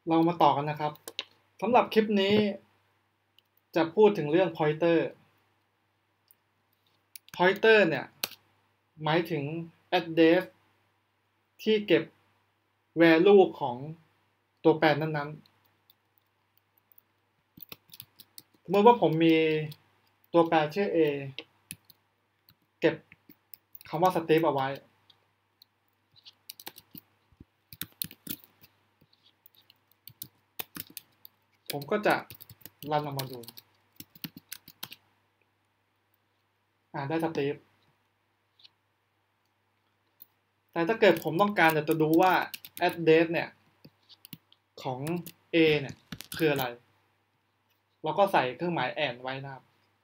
เรามาต่อกันนะครับสำหรับคลิปนี้จะพูดถึงเรื่อง pointer pointer เนี่ยหมายถึง address ที่เก็บ value ของตัวแปรนั้นๆสมมติว่าผมมีตัวแปรชื่อ a เก็บคำว่า step เอาไว้ผมก็จะรันออกมาดูได้สเตปแต่ถ้าเกิดผมต้องการจะดูว่า address เนี่ยของ a เนี่ยคืออะไรเราก็ใส่เครื่องหมาย and ไว้นะครับ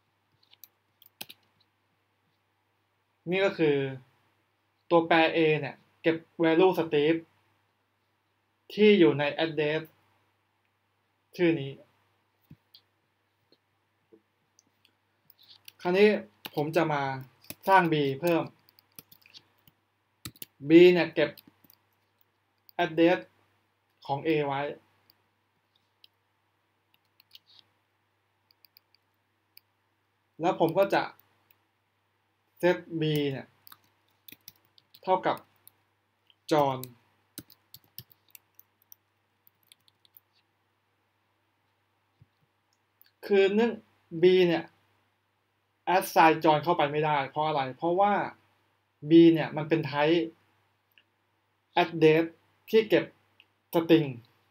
นี่ก็คือตัวแปร a เนี่ยเก็บ value step ที่อยู่ใน address ชื่อนี้คราวนี้ผมจะมาสร้าง b เพิ่ม b เนี่ยเก็บ address ของ a ไว้แล้วผมก็จะ set b เนี่ยเท่ากับ John คือเนื่อง b เนี่ย assign John เข้าไปไม่ได้เพราะอะไรเพราะว่า b เนี่ยมันเป็น type address ที่เก็บ string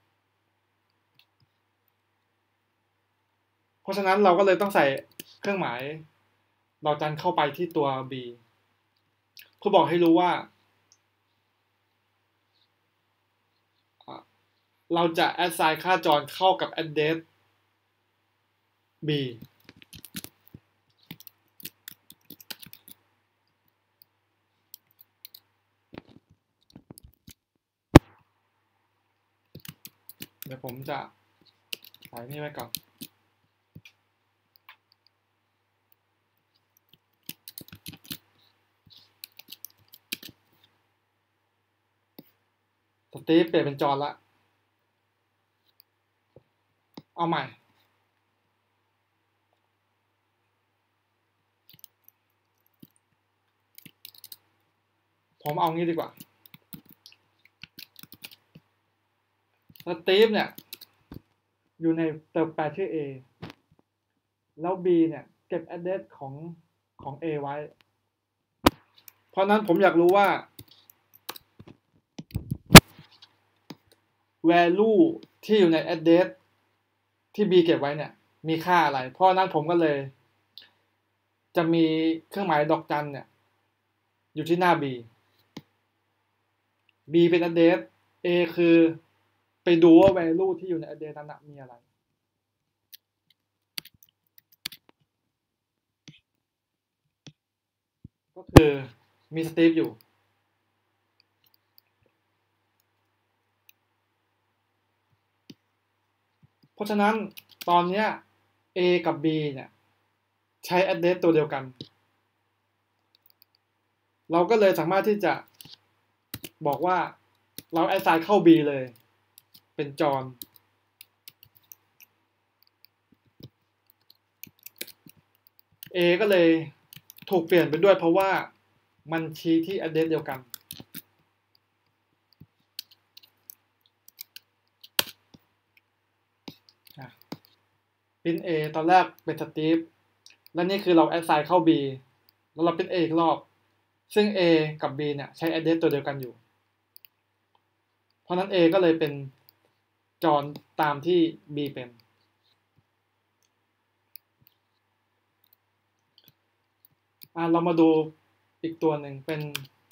เพราะฉะนั้นเราก็เลยต้องใส่เครื่องหมายดอกจันเข้าไปที่ตัว b เพื่อบอกให้รู้ว่าเราจะ assign ค่าจรเข้ากับ address b เดี๋ยวผมจะใส่นี่ไว้ก่อนสตีฟเปลี่ยนเป็นจอห์นละเอาใหม่ผมเอางี้ดีกว่าสตีฟเนี่ยอยู่ในตัวแปรชื่อ a แล้ว b เนี่ยเก็บ address ของ a ไว้เพราะนั้นผมอยากรู้ว่า value ที่อยู่ใน address ที่ b เก็บไว้เนี่ยมีค่าอะไรเพราะนั้นผมก็เลยจะมีเครื่องหมายดอกจันเนี่ยอยู่ที่หน้า b b เป็น address a คือไปดูว่า value ที่อยู่ใน address นั้นมีอะไรก็คือมี Steve อยู่เพราะฉะนั้นตอนนี้ a กับ b เนี่ยใช้ address ตัวเดียวกันเราก็เลยสามารถที่จะบอกว่าเรา assign เข้า b เลยเป็นจอห์น a ก็เลยถูกเปลี่ยนไปด้วยเพราะว่ามันชี้ที่ address เดียวกันprint a ตอนแรกเป็น Steve และนี่คือเรา assign เข้า b แล้วเราprint a อีกรอบซึ่ง a กับ b เนี่ยใช้ address ตัวเดียวกันอยู่เพราะนั้น a ก็เลยเป็นจอห์นตามที่ b เป็นเรามาดูอีกตัวหนึ่งเป็น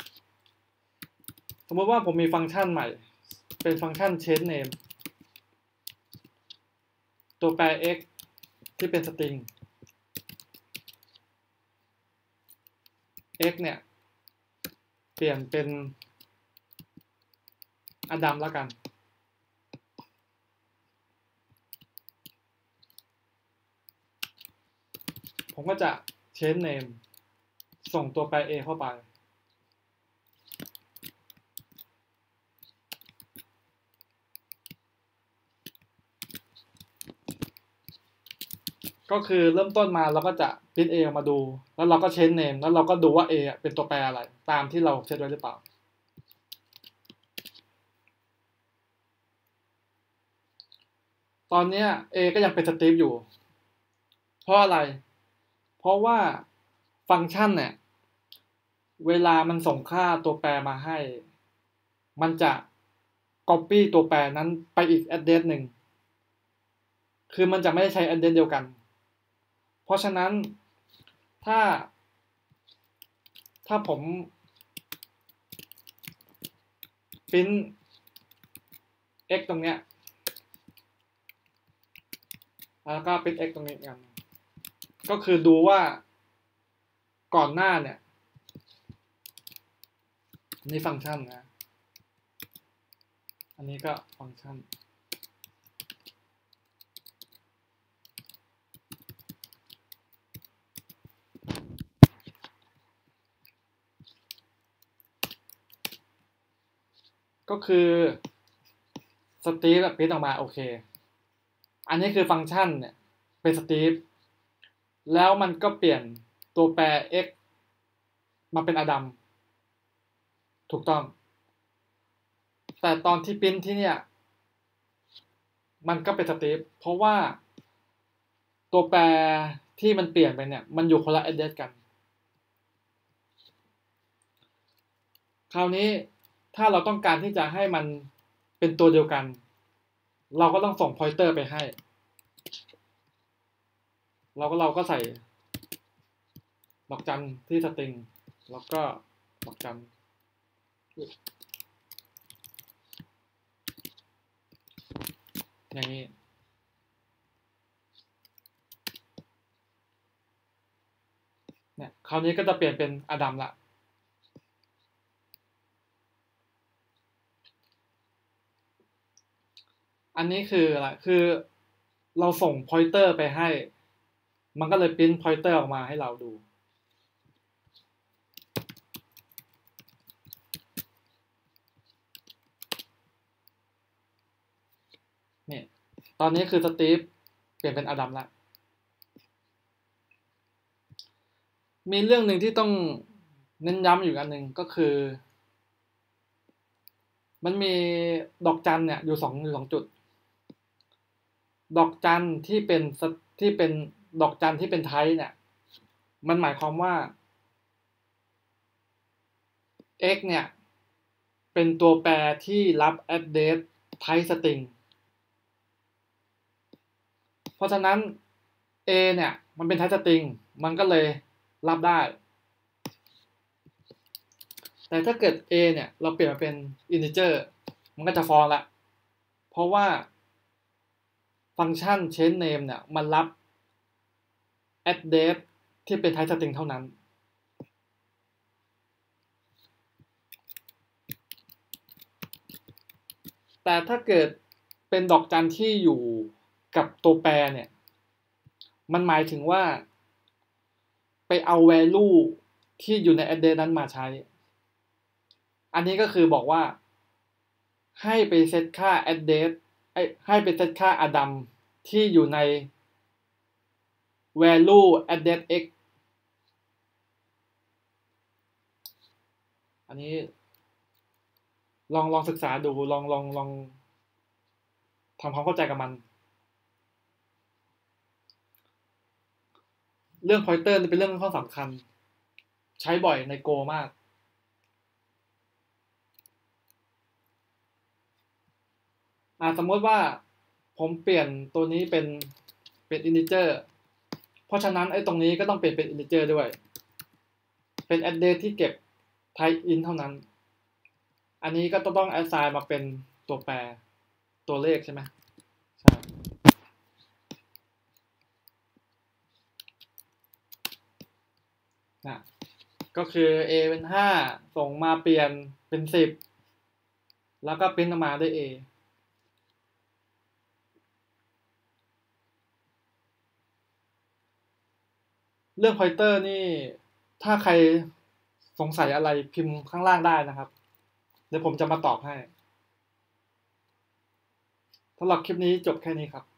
สมมติว่าผมมีฟังก์ชันใหม่เป็นฟังก์ชัน change name ตัวแปร x ที่เป็น string x เนี่ยเปลี่ยนเป็นอดัมแล้วกันผมก็จะ change name ส่งตัวแปร a เข้าไปก็คือเริ่มต้นมาเราก็จะพิมพ์ A ออกมาดูแล้วเราก็เชนเนมแล้วเราก็ดูว่า A เป็นตัวแปรอะไรตามที่เราเซตไว้หรือเปล่าตอนนี้ A ก็ยังเป็นสตรีฟอยู่เพราะอะไรเพราะว่าฟังก์ชันเนี่ยเวลามันส่งค่าตัวแปรมาให้มันจะ copy ตัวแปรนั้นไปอีก address หนึ่งคือมันจะไม่ได้ใช้ address เดียวกันเพราะฉะนั้นถ้าผมพิมพ์ x ตรงเนี้ยแล้วก็เป็น x ตรงนี้กันก็คือดูว่าก่อนหน้าเนี่ยนี่ฟังก์ชันนะอันนี้ก็ฟังก์ชันก็คือสตีฟแบบพิมพ์ออกมาโอเคอันนี้คือฟังก์ชันเนี่ยเป็นสตีฟแล้วมันก็เปลี่ยนตัวแปร x มาเป็นอดัมถูกต้องแต่ตอนที่พิมพ์ที่เนี่ยมันก็เป็นสตีฟเพราะว่าตัวแปรที่มันเปลี่ยนไปเนี่ยมันอยู่คนละ address กันคราวนี้ถ้าเราต้องการที่จะให้มันเป็นตัวเดียวกันเราก็ต้องส่ง pointer ไปให้เราก็ใส่ดอกจันที่สตริงแล้วก็ดอกจันอย่างนี้เนี่ยคราวนี้ก็จะเปลี่ยนเป็นอดัมละอันนี้คืออะไรคือเราส่ง pointer ไปให้มันก็เลย print pointer ออกมาให้เราดูนี่ตอนนี้คือสตีฟเปลี่ยนเป็นอดัมละมีเรื่องหนึ่งที่ต้องเน้นย้ำอยู่อันหนึ่งก็คือมันมีดอกจันเนี่ยอยู่สองจุดดอกจันที่เป็นดอกจันที่เป็นไทป์เนี่ยมันหมายความว่า x เนี่ยเป็นตัวแปรที่รับ address type string เพราะฉะนั้น a เนี่ยมันเป็น type string มันก็เลยรับได้แต่ถ้าเกิด a เนี่ยเราเปลี่ยนมาเป็น integer มันก็จะฟ้องละเพราะว่าฟังก์ชัน change name เนี่ยมันรับ address ที่เป็น type string เท่านั้นแต่ถ้าเกิดเป็นดอกจันที่อยู่กับตัวแปรเนี่ยมันหมายถึงว่าไปเอา value ที่อยู่ใน address นั้นมาใช้อันนี้ก็คือบอกว่าให้ไปเซตค่า address ให้ไปเซตค่า Adam ที่อยู่ใน value address x อันนี้ลองศึกษาดูลองทำความเข้าใจกับมันเรื่อง pointer นี่เป็นเรื่องค่อนข้างสำคัญใช้บ่อยใน Go มากสมมติว่าผมเปลี่ยนตัวนี้เป็น integer เพราะฉะนั้นไอ้ตรงนี้ก็ต้องเปลี่ยนเป็น integer ด้วยเป็น address ที่เก็บ type int เท่านั้นอันนี้ก็ต้อง assign มาเป็นตัวแปรตัวเลขใช่ไหมใช่นะก็คือ a เป็น5ส่งมาเปลี่ยนเป็น10แล้วก็พิมพ์ออกมาได้ a เรื่อง pointer นี่ถ้าใครสงสัยอะไรพิมพ์ข้างล่างได้นะครับเดี๋ยวผมจะมาตอบให้สำหรับคลิปนี้จบแค่นี้ครับ